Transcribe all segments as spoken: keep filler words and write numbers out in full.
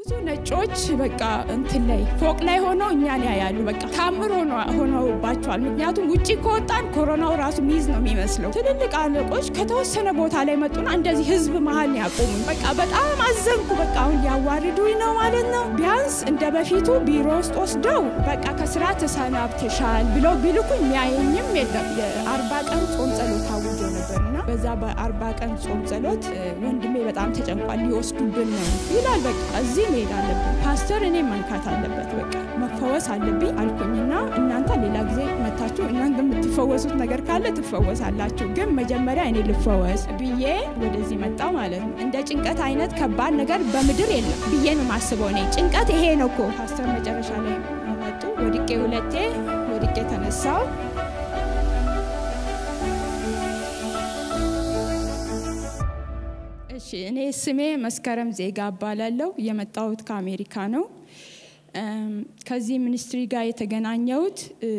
ብዙ ነጮች በቃ እንትን ላይ ፎቅ ላይ ሆነው እኛን ያያሉ በቃ ታምር ሆኖ ሆነውባቸዋል ምክንያቱም ውጪ ከወጣን ኮሮናው ራሱ ሚዝ ነው የሚመስለው ትልልቅ አለቆች ከተወሰነ ቦታ ላይ መጡና እንደዚህ ህዝብ መሃል ያቆሙን በቃ በጣም አዘንኩ በቃ አሁን ያዋርዱኝ ነው ማለት ነው ቢያንስ እንደ በፊቱ ቢሮ ውስጥ ወስደው በቃ ከስራ ተሰናብተሻል ብለው ቢልኩኝ የሚያየኝም የለም የአርባ ቀን ጾም ጸሎት አውጆ ነበርና በዛ በአርባ ቀን ጾም ጸሎት ወንድሜ በጣም ተጨንቋል ሊወስዱብን ነው ይላል በቃ እዚህ ሜዳ አለብኝ ፓስተር እኔ መንካት አለበት በቃ መፈወስ አለብኝ አልኩኝና እናንተ ሌላ ጊዜ መታችሁ እናንተ የምትፈወሱት ነገር ካለ ትፈወሳላችሁ ግን መጀመሪያ እኔ ልፈወስ ብዬ ወደዚህ መጣው ማለት ነው እንደ ጭንቀት አይነት ከባድ ነገር በመድር የለም ብዬ ነው ማስበው እኔ ጭንቀት ይሄ ነው እኮ ፓስተር መጨረሻ ላይ መጡ ወድቄ ሁለቴ ወድቄ ተነሳው እሺ እኔ ስሜ መስከረም ዜጋ ባላለው የመጣሁት ከአሜሪካ ነው ከዚህ ሚኒስትሪ ጋር የተገናኘሁት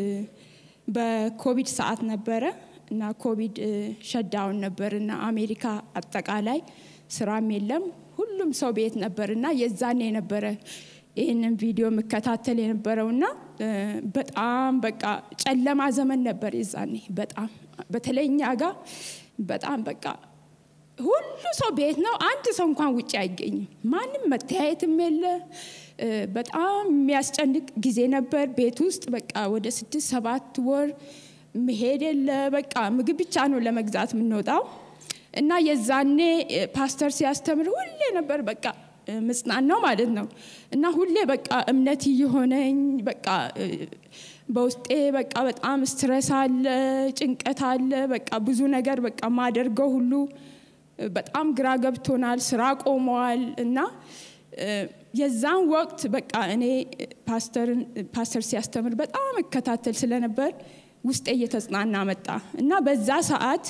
በኮቪድ ሰዓት ነበረ እና ኮቪድ ሸዳውን ነበርና አሜሪካ አጠቃላይ ስራም የለም ሁሉም ሰው ቤት ነበርና የዛኔ ነበረ ይሄንን ቪዲዮ መከታተል የነበረውና በጣም በቃ ጨለማ ዘመን ነበር የዛኔ በጣም በተለይኛ ጋር በጣም በቃ ሁሉ ሰው ቤት ነው አንድ ሰው እንኳን ውጪ አይገኝም ማንንም መተያየትም የለ በጣም የሚያስጨንቅ ጊዜ ነበር ቤት ውስጥ በቃ ወደ ስድስት ሰባት ወር መሄድ የለ በቃ ምግብ ብቻ ነው ለመግዛት የምንወጣው እና የዛኔ ፓስተር ሲያስተምር ሁሌ ነበር በቃ ምጽናን ነው ማለት ነው እና ሁሌ በቃ እምነት ይሆነኝ በቃ በውስጤ በቃ በጣም ስትረስ አለ ጭንቀት አለ በቃ ብዙ ነገር በቃ ማደርገው ሁሉ በጣም ግራ ገብቶናል ስራ ቆመዋል እና የዛን ወቅት በቃ እኔ ፓስተር ፓስተር ሲያስተምር በጣም እከታተል ስለነበር ውስጤ እየተጽናና መጣ እና በዛ ሰዓት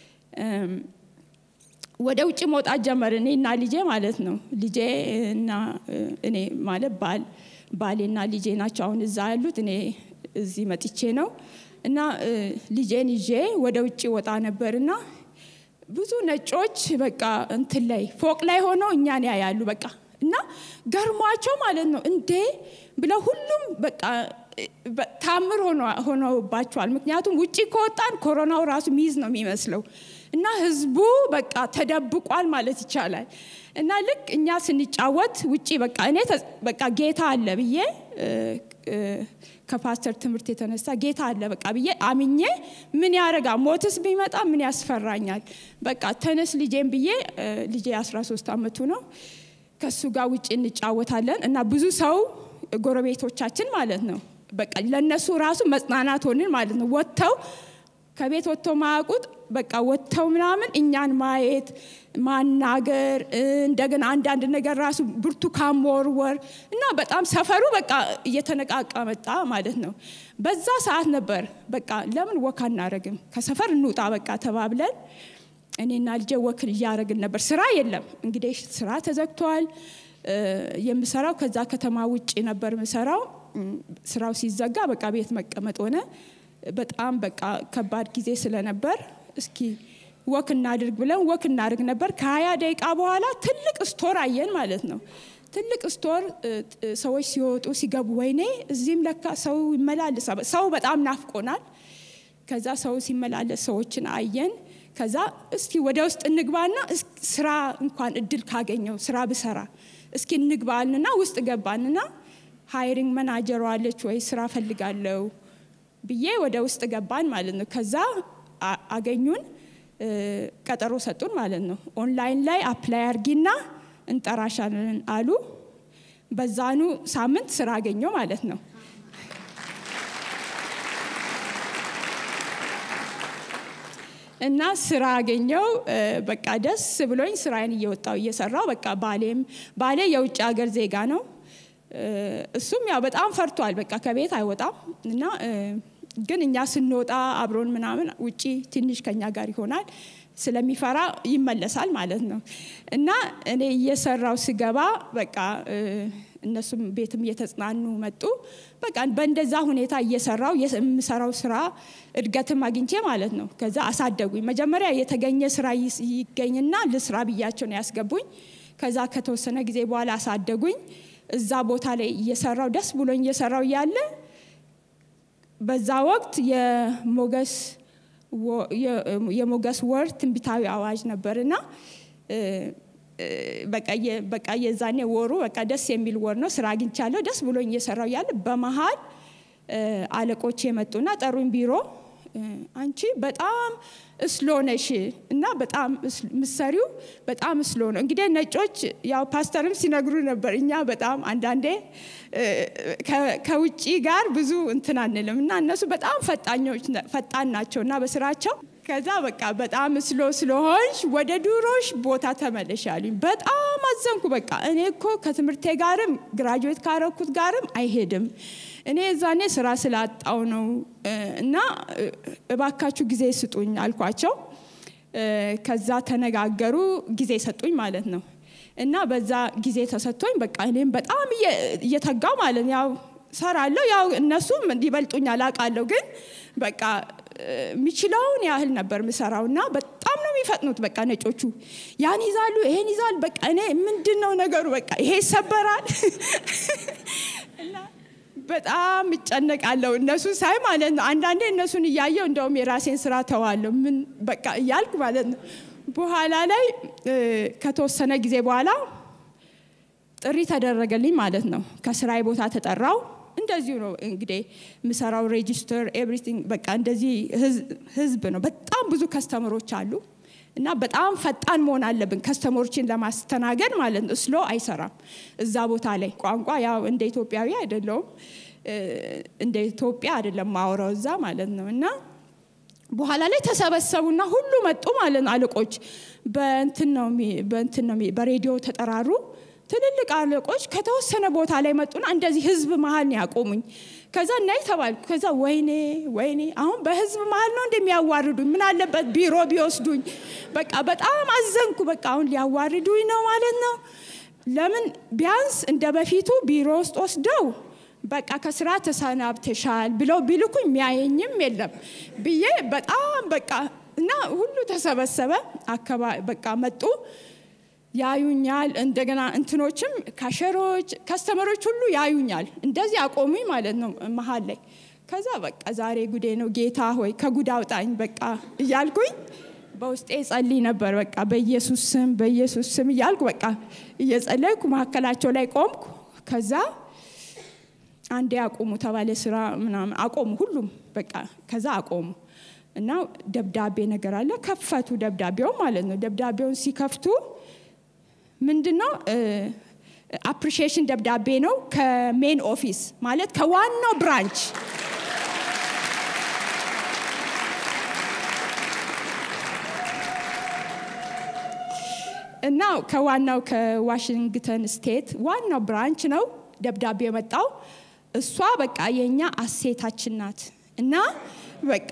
ወደ ውጪ መውጣት ጀመርን እኔና ልጄ ማለት ነው ልጄ እና እኔ ማለት ባል ባሌና ልጄ ናቸው አሁን እዛ ያሉት እኔ እዚህ መጥቼ ነው እና ልጄን ይዤ ወደ ውጪ ወጣ ነበርና ብዙ ነጮች በቃ እንትን ላይ ፎቅ ላይ ሆነው እኛን ያያሉ በቃ እና ገርሟቸው ማለት ነው እንዴ ብለው ሁሉም በቃ ታምር ሆኖ ሆነውባቸዋል ምክንያቱም ውጪ ከወጣን ኮሮናው ራሱ ሚዝ ነው የሚመስለው እና ህዝቡ በቃ ተደብቋል ማለት ይቻላል እና ልክ እኛ ስንጫወት ውጪ በቃ እኔ በቃ ጌታ አለ ብዬ ከፓስተር ትምህርት የተነሳ ጌታ አለ በቃ ብዬ አምኜ ምን ያረጋ ሞትስ ቢመጣ ምን ያስፈራኛል በቃ ተነስ ልጄን ብዬ ልጄ አስራ ሶስት አመቱ ነው ከሱ ጋር ውጪ እንጫወታለን እና ብዙ ሰው ጎረቤቶቻችን ማለት ነው በቃ ለነሱ ራሱ መጽናናት ሆነን ማለት ነው ወጥተው ከቤት ወጥተው ማያውቁት በቃ ወጥተው ምናምን እኛን ማየት ማናገር እንደገና አንድ አንድ ነገር ራሱ ብርቱካን ወርወር እና በጣም ሰፈሩ በቃ እየተነቃቃ መጣ ማለት ነው በዛ ሰዓት ነበር በቃ ለምን ወካ እናረግም ከሰፈር እንውጣ በቃ ተባብለን እኔና ልጄ ወክ ያረግን ነበር ስራ የለም እንግዲህ ስራ ተዘግቷል የምሰራው ከዛ ከተማ ውጪ ነበር ምሰራው ስራው ሲዘጋ በቃ ቤት መቀመጥ ሆነ በጣም በቃ ከባድ ጊዜ ስለነበር እስኪ ወክ እናድርግ ብለን ወክ እናድርግ ነበር ከሀያ ደቂቃ በኋላ ትልቅ ስቶር አየን ማለት ነው ትልቅ ስቶር ሰዎች ሲወጡ ሲገቡ ወይኔ እዚህም ለካ ሰው ይመላለሳል ሰው በጣም ናፍቆናል ከዛ ሰው ሲመላለስ ሰዎችን አየን ከዛ እስኪ ወደ ውስጥ እንግባና ስራ እንኳን እድል ካገኘው ስራ ብሰራ እስኪ እንግባልና ውስጥ ገባንና ሃይሪንግ ማናጀር አለች ወይ ስራ ፈልጋለሁ ብዬ ወደ ውስጥ ገባን ማለት ነው ከዛ አገኙን ቀጠሮ ሰጡን ማለት ነው ኦንላይን ላይ አፕላይ አርጊና እንጠራሻለን አሉ በዛኑ ሳምንት ስራ አገኘው ማለት ነው እና ስራ አገኘው በቃ ደስ ብሎኝ ስራዬን እየወጣው እየሰራው በቃ ባሌም ባሌ የውጭ ሀገር ዜጋ ነው እሱም ያው በጣም ፈርቷል በቃ ከቤት አይወጣም እና ግን እኛ ስንወጣ አብሮን ምናምን ውጪ ትንሽ ከኛ ጋር ይሆናል ስለሚፈራ ይመለሳል ማለት ነው እና እኔ እየሰራው ስገባ በቃ እነሱም ቤትም እየተጽናኑ መጡ በቃ በእንደዛ ሁኔታ እየሰራው የምሰራው ስራ እድገትም አግኝቼ ማለት ነው ከዛ አሳደጉኝ መጀመሪያ የተገኘ ስራ ይገኝና ለስራ ብያቸው ነው ያስገቡኝ ከዛ ከተወሰነ ጊዜ በኋላ አሳደጉኝ እዛ ቦታ ላይ እየሰራው ደስ ብሎኝ እየሰራው ያለ በዛ ወቅት የሞገስ የሞገስ ወር ትንቢታዊ አዋጅ ነበርና በቃ በቃ የዛኔ ወሩ በቃ ደስ የሚል ወር ነው ስራ አግኝቻለሁ ደስ ብሎኝ እየሰራው ያለ በመሃል አለቆች የመጡና ጠሩኝ ቢሮ አንቺ በጣም ስሎ ነሽ እና በጣም ምሰሪው በጣም ስሎ ነው እንግዲህ ነጮች ያው ፓስተርም ሲነግሩ ነበር እኛ በጣም አንዳንዴ ከውጪ ጋር ብዙ እንትን አንልምና እነሱ በጣም ፈጣኞች ፈጣን ናቸውና በስራቸው ከዛ በቃ በጣም ስሎ ስለሆንሽ ወደ ዱሮሽ ቦታ ተመለሻሉኝ በጣም አዘንኩ በቃ እኔ እኮ ከትምርቴ ጋርም ግራጁዌት ካረኩት ጋርም አይሄድም እኔ ዛኔ ስራ ስላጣው ነው እና እባካችሁ ጊዜ ስጡኝ አልኳቸው ከዛ ተነጋገሩ ጊዜ ሰጡኝ ማለት ነው እና በዛ ጊዜ ተሰጥቶኝ በቃ እኔም በጣም እየተጋው ማለት ያው ሰራለሁ ያው እነሱም ይበልጡኛል አቃለሁ ግን በቃ ሚችላውን ያህል ነበር ምሰራውና በጣም ነው የሚፈጥኑት በቃ ነጮቹ ያን ይዛሉ ይሄን ይዛል በቃ እኔ ምንድነው ነገሩ በቃ ይሄ ይሰበራል እና በጣም እጨነቃለሁ እነሱ ሳይ ማለት ነው አንዳንዴ እነሱን ያያየው እንደውም የራሴን ስራ ተዋለሁ ምን በቃ ያልኩ ማለት ነው በኋላ ላይ ከተወሰነ ጊዜ በኋላ ጥሪ ተደረገልኝ ማለት ነው ከስራይ ቦታ ተጠራው እንደዚህ ነው እንግዲህ ምሰራው ሬጂስተር ኤቭሪቲንግ በቃ እንደዚህ ህዝብ ነው በጣም ብዙ ከስተመሮች አሉ እና በጣም ፈጣን መሆን አለብን ከስተመሮችን ለማስተናገድ ማለት ነው ስሎ አይሰራም እዛ ቦታ ላይ ቋንቋ ያው እንደ ኢትዮጵያዊ አይደለም እንደ ኢትዮጵያ አይደለም ማወራው እዛ ማለት ነውና በኋላ ላይ ተሰበሰቡና ሁሉ መጡ ማለት ነው አለቆች በእንትን ነው በእንትን ነው በሬዲዮ ተጠራሩ ትልልቅ አለቆች ከተወሰነ ቦታ ላይ መጡና እንደዚህ ህዝብ መሃል ያቆሙኝ ከዛ ናይ ተባልኩ ከዛ ወይኔ ወይኔ አሁን በህዝብ መሃል ነው እንደሚያዋርዱኝ ምን አለበት ቢሮ ቢወስዱኝ በቃ በጣም አዘንኩ በቃ አሁን ሊያዋርዱኝ ነው ማለት ነው ለምን ቢያንስ እንደበፊቱ ቢሮ ውስጥ ወስደው በቃ ከስራ ተሰናብተሻል ብለው ቢልኩኝ ሚያየኝም የለም ብዬ በጣም በቃ እና ሁሉ ተሰበሰበ አከባ በቃ መጡ ያዩኛል እንደገና እንትኖችም ካሸሮች ከስተመሮች ሁሉ ያዩኛል እንደዚህ አቆሙኝ ማለት ነው መሃል ላይ ከዛ በቃ ዛሬ ጉዴ ነው ጌታ ሆይ ከጉድ አውጣኝ በቃ እያልኩኝ በውስጤ ጸልይ ነበር በቃ በኢየሱስ ስም በኢየሱስ ስም እያልኩ በቃ እየጸለይኩ ማከላቸው ላይ ቆምኩ ከዛ አንዴ አቆሙ ተባለ ስራ ምናምን አቆሙ ሁሉም በቃ ከዛ አቆሙ እና ደብዳቤ ነገር አለ ከፈቱ ደብዳቤው ማለት ነው ደብዳቤውን ሲከፍቱ ምንድነው አፕሪሺዬሽን ደብዳቤ ነው ከሜን ኦፊስ ማለት ከዋናው ብራንች እና ከዋናው ከዋሽንግተን ስቴት ዋናው ብራንች ነው ደብዳቤ የመጣው እሷ በቃ የኛ አሴታችን ናት እና በቃ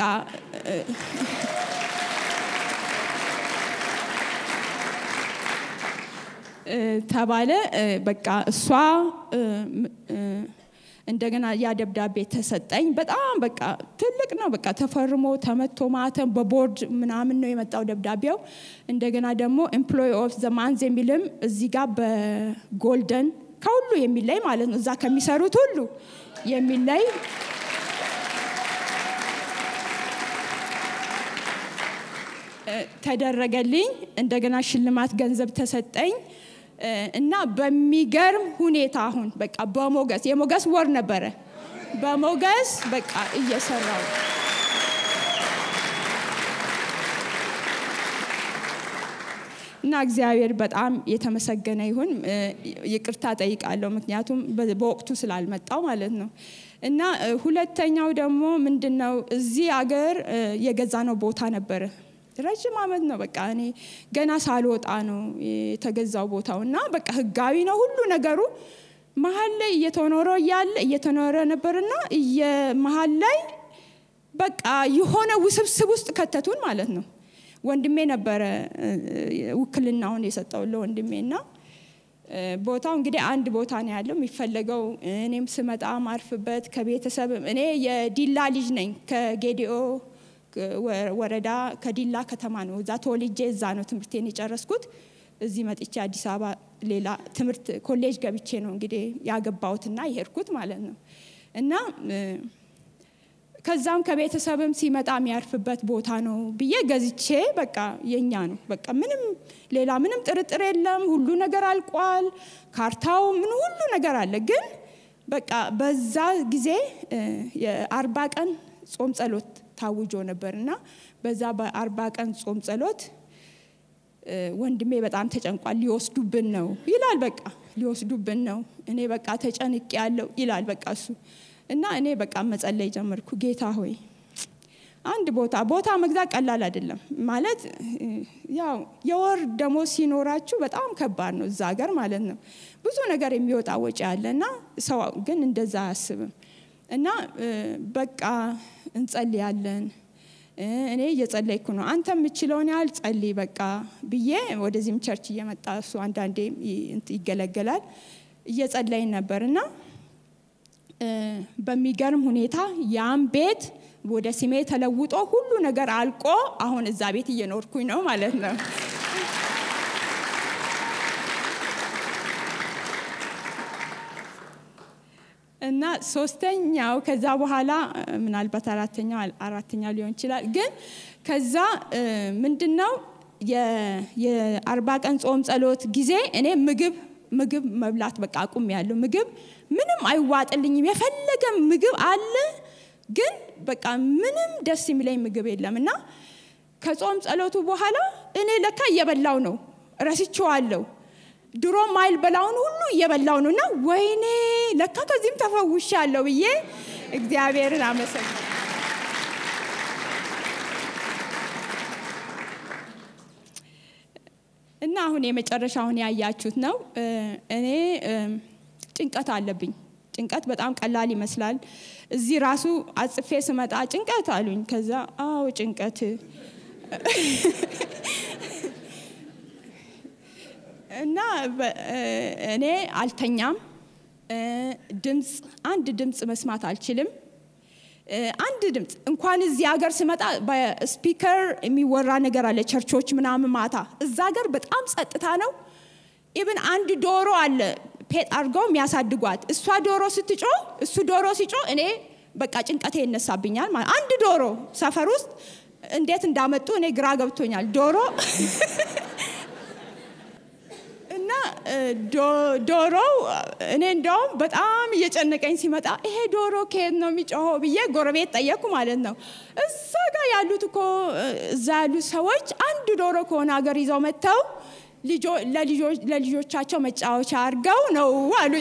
ተባለ በቃ እሷ እንደገና ያ ደብዳቤ ተሰጠኝ በጣም በቃ ትልቅ ነው በቃ ተፈርሞ ተመቶ ማተም በቦርድ ምናምን ነው የመጣው ደብዳቤው እንደገና ደግሞ ኤምፕሎይ ኦፍ ዘ ማንዝ የሚልም እዚህ ጋር በጎልደን ከሁሉ የሚለይ ማለት ነው እዛ ከሚሰሩት ሁሉ የሚለይ ተደረገልኝ እንደገና ሽልማት ገንዘብ ተሰጠኝ እና በሚገርም ሁኔታ አሁን በቃ በሞገስ የሞገስ ወር ነበረ በሞገስ በቃ እየሰራው እና እግዚአብሔር በጣም የተመሰገነ ይሁን ይቅርታ ጠይቃለሁ ምክንያቱም በወቅቱ ስላልመጣው ማለት ነው እና ሁለተኛው ደግሞ ምንድነው እዚህ ሀገር የገዛነው ቦታ ነበረ ረጅም አመት ነው በቃ እኔ ገና ሳልወጣ ነው የተገዛው ቦታውና በቃ ህጋዊ ነው ሁሉ ነገሩ መሃል ላይ እየተኖረ ያለ እየተኖረ ነበርና የመሃል ላይ በቃ የሆነ ውስብስብ ውስጥ ከተቱን ማለት ነው ወንድሜ ነበር ውክልናውን የሰጠው ለወንድሜና ቦታው እንግዲህ አንድ ቦታ ነው ያለው የሚፈልገው እኔም ስመጣ ማርፍበት ከቤተሰብ እኔ የዲላ ልጅ ነኝ ከጌዲኦ ወረዳ ከዲላ ከተማ ነው እዛ ተወልጄ እዛ ነው ትምርቴን የጨረስኩት እዚህ መጥቼ አዲስ አበባ ሌላ ትምህርት ኮሌጅ ገብቼ ነው እንግዲህ ያገባውትና ይሄድኩት ማለት ነው እና ከዛም ከቤተሰብም ሲመጣ የሚያርፍበት ቦታ ነው ብዬ ገዝቼ በቃ የኛ ነው በቃ ምንም ሌላ ምንም ጥርጥር የለም ሁሉ ነገር አልቋል ካርታው ምን ሁሉ ነገር አለ ግን በቃ በዛ ጊዜ የአርባ ቀን ጾም ጸሎት ታውጆ ነበርና በዛ በአርባ ቀን ጾም ጸሎት ወንድሜ በጣም ተጨንቋል ሊወስዱብን ነው ይላል በቃ ሊወስዱብን ነው እኔ በቃ ተጨንቄ ያለው ይላል በቃ እሱ እና እኔ በቃ መጸለይ ጀመርኩ ጌታ ሆይ አንድ ቦታ ቦታ መግዛት ቀላል አይደለም ማለት ያው የወር ደሞዝ ሲኖራችሁ በጣም ከባድ ነው እዛ ሀገር ማለት ነው ብዙ ነገር የሚወጣ ወጪ አለና ሰው ግን እንደዛ አያስብም እና በቃ እንጸልያለን እኔ እየጸለይኩ ነው አንተ የምትችለውን ያህል ጸልይ በቃ ብዬ ወደዚህም ቸርች እየመጣ እሱ አንዳንዴ ይገለገላል እየጸለይን ነበርና በሚገርም ሁኔታ ያን ቤት ወደ ስሜ ተለውጦ ሁሉ ነገር አልቆ አሁን እዛ ቤት እየኖርኩኝ ነው ማለት ነው እና ሶስተኛው ከዛ በኋላ ምናልባት አራተኛው አራተኛው ሊሆን ይችላል ግን ከዛ ምንድነው የአርባ ቀን ጾም ጸሎት ጊዜ እኔ ምግብ ምግብ መብላት በቃ አቁም ያለው ምግብ ምንም አይዋጥልኝም የፈለገ ምግብ አለ ግን በቃ ምንም ደስ የሚለኝ ምግብ የለምና ከጾም ጸሎቱ በኋላ እኔ ለካ እየበላው ነው ረስቼዋለሁ ድሮ ማይል በላውን ሁሉ እየበላው ነውና ወይኔ ለካ ከዚህም ተፈውሻለሁ ብዬ እግዚአብሔርን አመሰግናለሁ እና አሁን የመጨረሻውን ያያችሁት ነው እኔ ጭንቀት አለብኝ ጭንቀት በጣም ቀላል ይመስላል እዚህ ራሱ አጽፌ ስመጣ ጭንቀት አሉኝ ከዛ አው ጭንቀት እና እኔ አልተኛም ድምጽ አንድ ድምጽ መስማት አልችልም አንድ ድምጽ እንኳን እዚህ ሀገር ስመጣ በስፒከር የሚወራ ነገር አለ ቸርቾች ምናምን ማታ እዛ ሀገር በጣም ጸጥታ ነው ኢቭን አንድ ዶሮ አለ ፔት አርገው የሚያሳድጓት እሷ ዶሮ ስትጮ እሱ ዶሮ ሲጮ እኔ በቃ ጭንቀቴ ይነሳብኛል ማለት አንድ ዶሮ ሰፈር ውስጥ እንዴት እንዳመጡ እኔ ግራ ገብቶኛል ዶሮ እና ዶሮ እኔ እንደውም በጣም እየጨነቀኝ ሲመጣ ይሄ ዶሮ ከየት ነው የሚጮኸው ብዬ ጎረቤት ጠየቁ ማለት ነው እዛ ጋር ያሉት እኮ እዛ ያሉት ሰዎች አንድ ዶሮ ከሆነ ሀገር ይዘው መጥተው ለልጆች ለልጆቻቸው መጫወቻ አርገው ነው አሉኝ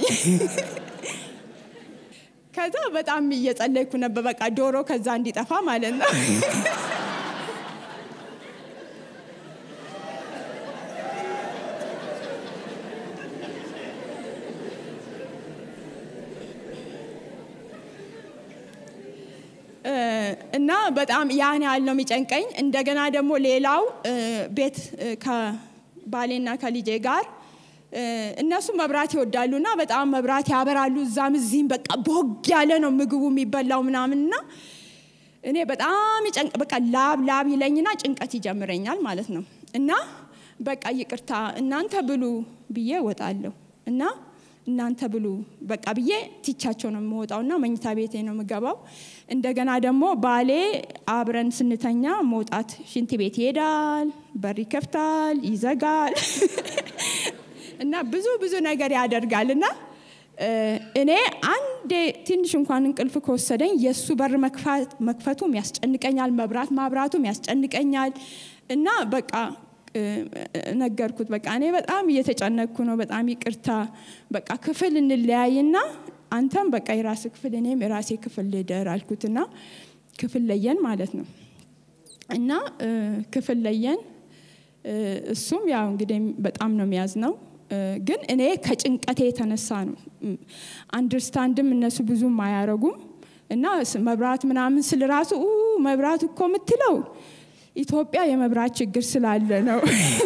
ከዛ በጣም እየጸለይኩ ነበር በቃ ዶሮ ከዛ እንዲጠፋ ማለት ነው እና በጣም ያን ያለው የሚጨንቀኝ እንደገና ደግሞ ሌላው ቤት ከባሌና ከልጄ ጋር እነሱ መብራት ይወዳሉና በጣም መብራት ያበራሉ እዛም እዚህም በቃ ቦግ ያለ ነው ምግቡ የሚበላው ምናምንና እኔ በጣም ይጨንቅ በቃ ላብ ላብ ይለኝና ጭንቀት ይጀምረኛል ማለት ነው እና በቃ ይቅርታ እናንተ ብሉ ብዬ ወጣለሁ እና እናንተ ብሉ በቃ ብዬ ትቻቸው ነው የምወጣውና መኝታ ቤቴ ነው የምገባው እንደገና ደግሞ ባሌ አብረን ስንተኛ መውጣት ሽንት ቤት ይሄዳል በር ይከፍታል ይዘጋል እና ብዙ ብዙ ነገር ያደርጋልና እኔ አንዴ ትንሽ እንኳን እንቅልፍ ከወሰደኝ የሱ በር መክፈት መክፈቱም ያስጨንቀኛል መብራት ማብራቱም ያስጨንቀኛል እና በቃ ነገርኩት በቃ እኔ በጣም እየተጨነቅኩ ነው በጣም ይቅርታ በቃ ክፍል እንለያይና አንተም በቃ የራስ ክፍል እኔም የራሴ ክፍል ልደር አልኩትና ክፍል ለየን ማለት ነው እና ክፍል ለየን እሱም ያው እንግዲህ በጣም ነው የሚያዝነው ግን እኔ ከጭንቀቴ የተነሳ ነው አንደርስታንድም እነሱ ብዙም አያረጉም እና መብራት ምናምን ስለራሱ መብራት እኮ ምትለው ኢትዮጵያ የመብራት ችግር ስላለ ነው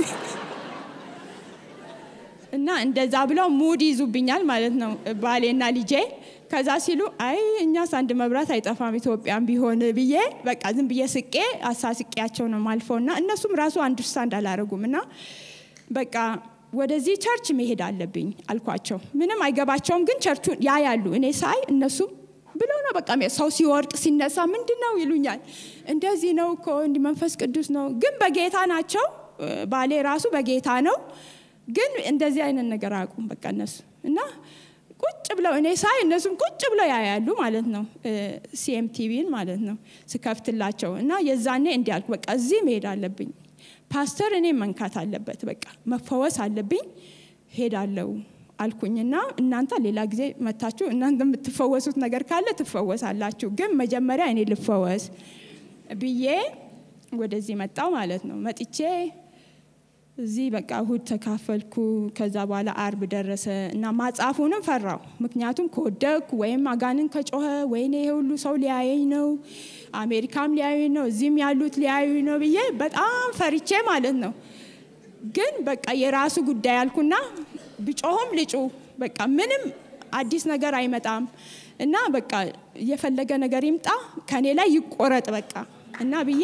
እና እንደዛ ብለው ሙድ ይዙብኛል ማለት ነው ባሌና ልጄ ከዛ ሲሉ አይ እኛስ አንድ መብራት አይጠፋም ኢትዮጵያም ቢሆን ብዬ በቃ ዝም ብዬ ስቄ አሳስቄያቸው ነው ማልፈውና እነሱም ራሱ አንደርስታንድ አላረጉምና በቃ ወደዚህ ቸርች መሄድ አለብኝ አልኳቸው ምንም አይገባቸውም ግን ቸርቹን ያያሉ እኔ ሳይ እነሱ ብለው ነው በቃ ሰው ሲወርቅ ሲነሳ ምንድነው ይሉኛል እንደዚህ ነው እኮ እንዲ መንፈስ ቅዱስ ነው ግን በጌታ ናቸው ባሌ ራሱ በጌታ ነው ግን እንደዚህ አይነት ነገር አቁም በቃ እነሱ እና ቁጭ ብለው እኔ ሳይ እነሱም ቁጭ ብለው ያያሉ ማለት ነው ሲኤምቲቪን ማለት ነው ስከፍትላቸው እና የዛኔ እንዲያልኩ በቃ እዚህ መሄድ አለብኝ ፓስተር እኔ መንካት አለበት በቃ መፈወስ አለብኝ ሄዳለው አልኩኝና እናንተ ሌላ ጊዜ መታችሁ እናንተ የምትፈወሱት ነገር ካለ ትፈወሳላችሁ ግን መጀመሪያ እኔ ልፈወስ ብዬ ወደዚህ መጣው ማለት ነው መጥቼ እዚህ በቃ እሁድ ተካፈልኩ ከዛ በኋላ አርብ ደረሰ እና ማጻፉንም ፈራው ምክንያቱም ከወደኩ ወይም አጋንን ከጮኸ ወይኔ ይሄ ሁሉ ሰው ሊያየኝ ነው አሜሪካም ሊያዩኝ ነው እዚህም ያሉት ሊያዩኝ ነው ብዬ በጣም ፈርቼ ማለት ነው ግን በቃ የራሱ ጉዳይ አልኩና ብጮህም ልጩ በቃ ምንም አዲስ ነገር አይመጣም እና በቃ የፈለገ ነገር ይምጣ ከኔ ላይ ይቆረጥ በቃ እና ብዬ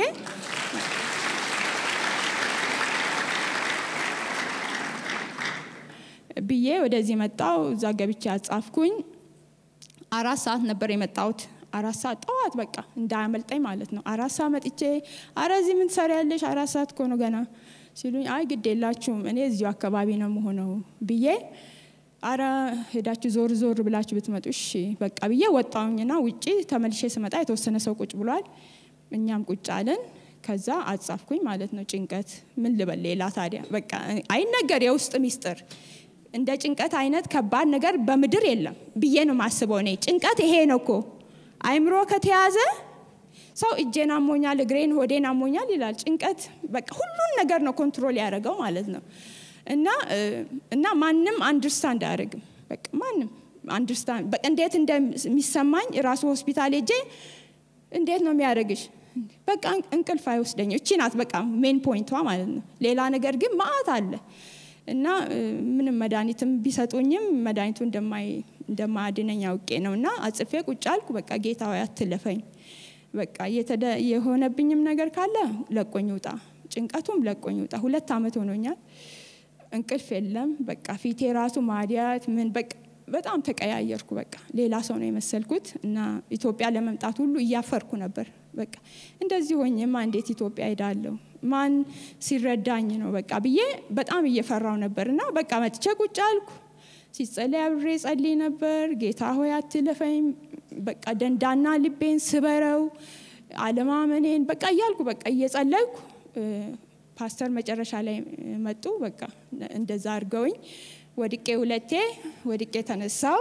ብዬ ወደዚህ መጣው እዛ ገብቼ አጻፍኩኝ አራት ሰዓት ነበር የመጣሁት አራት ሰዓት ጠዋት በቃ እንዳያመልጠኝ ማለት ነው አራት ሰዓት መጥቼ አራዚ ምን ሰሪያለሽ አራት ሰዓት እኮ ነው ገና ሲሉኝ አይ ግዴላችሁም እኔ እዚሁ አካባቢ ነው መሆነው ብዬ አራ ሄዳችሁ ዞር ዞር ብላችሁ ብትመጡ እሺ በቃ ብዬ ወጣውኝና ውጪ ተመልሼ ስመጣ የተወሰነ ሰው ቁጭ ብሏል እኛም ቁጭ አለን ከዛ አጻፍኩኝ ማለት ነው ጭንቀት ምን ልበል ሌላ ታዲያ በቃ አይነገር የውስጥ ሚስጥር እንደ ጭንቀት አይነት ከባድ ነገር በመድር የለም ብዬ ነው ማስበው እኔ ጭንቀት ይሄ ነውኮ አይምሮ ከተያዘ ሰው እጄና ሞኛል እግሬን ሆዴና ሞኛል ይላል ጭንቀት በቃ ሁሉን ነገር ነው ኮንትሮል ያደርገው ማለት ነው እና እና ማንንም አንደርስታንድ አያደርግም በቃ ማንንም አንደርስታንድ በቃ እንዴት እንደሚሰማኝ ራሱ ሆስፒታል ሄጄ እንዴት ነው የሚያደርግሽ በቃ እንቅልፍ አይወስደኝ እቺ ናት በቃ ሜን ፖይንቷ ማለት ነው ሌላ ነገር ግን ማአት አለ እና ምንም መድኃኒትም ቢሰጡኝም መድኃኒቱ እንደማይ እንደማድነኝ አውቄ ነውና አጽፌ ቁጭ አልኩ በቃ ጌታው ያትለፈኝ በቃ የተደ የሆነብኝም ነገር ካለ ለቆኝ ውጣ ጭንቀቱም ለቆኝ ውጣ ሁለት አመት ሆኖኛል እንቅልፍ የለም በቃ ፊቴ ራሱ ማዲያት ምን በቃ በጣም ተቀያየርኩ በቃ ሌላ ሰው ነው የመሰልኩት እና ኢትዮጵያ ለመምጣት ሁሉ እያፈርኩ ነበር በቃ እንደዚህ ሆኜማ እንዴት ኢትዮጵያ ሄዳለሁ ማን ሲረዳኝ ነው በቃ ብዬ በጣም እየፈራው ነበርና በቃ መጥቼ ቁጭ አልኩ ሲጸልይ አብሬ ጸልይ ነበር ጌታ ሆይ አትለፈኝ በቃ ደንዳና ልቤን ስበረው አለማመኔን በቃ እያልኩ በቃ እየጸለይኩ ፓስተር መጨረሻ ላይ መጡ በቃ እንደዛ አርገውኝ ወድቄ ሁለቴ ወድቄ ተነሳው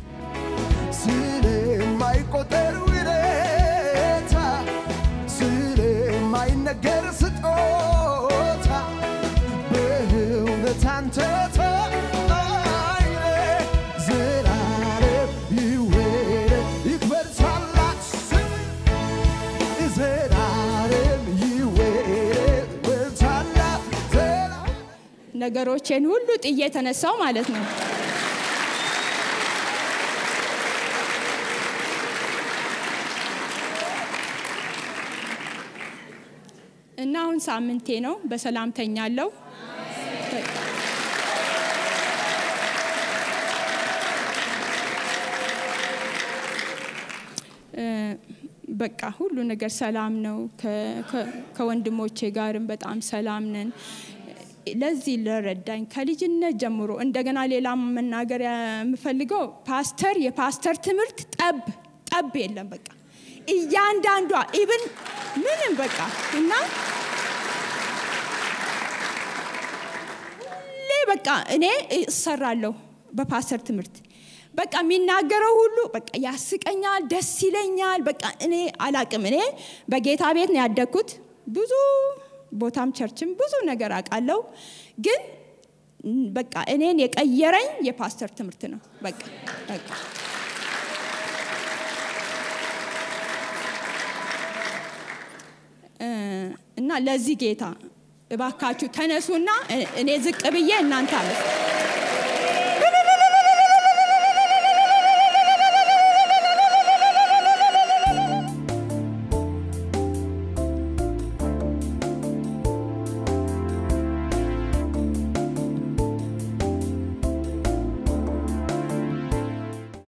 ስለማይቆጠር ውለታ ስለማይነገር ስጦታ በእውነት አንተ ነገሮችን ሁሉ ጥዬ ተነሳው ማለት ነው እና አሁን ሳምንቴ ነው በሰላም ተኛለሁ በቃ ሁሉ ነገር ሰላም ነው ከወንድሞቼ ጋርም በጣም ሰላም ነን ለዚህ ለረዳኝ ከልጅነት ጀምሮ እንደገና ሌላ መናገር የምፈልገው ፓስተር የፓስተር ትምህርት ጠብ ጠብ የለም በቃ እያንዳንዷ ኢቭን ምንም በቃ እና በቃ እኔ እሰራለሁ በፓስተር ትምህርት በቃ የሚናገረው ሁሉ በቃ ያስቀኛል ደስ ይለኛል በቃ እኔ አላቅም እኔ በጌታ ቤት ነው ያደኩት ብዙ ቦታም ቸርችም ብዙ ነገር አቃለው ግን በቃ እኔን የቀየረኝ የፓስተር ትምህርት ነው በቃ በቃ እና ለዚህ ጌታ እባካችሁ ተነሱና እኔ ዝቅ ብዬ እናንተ አለ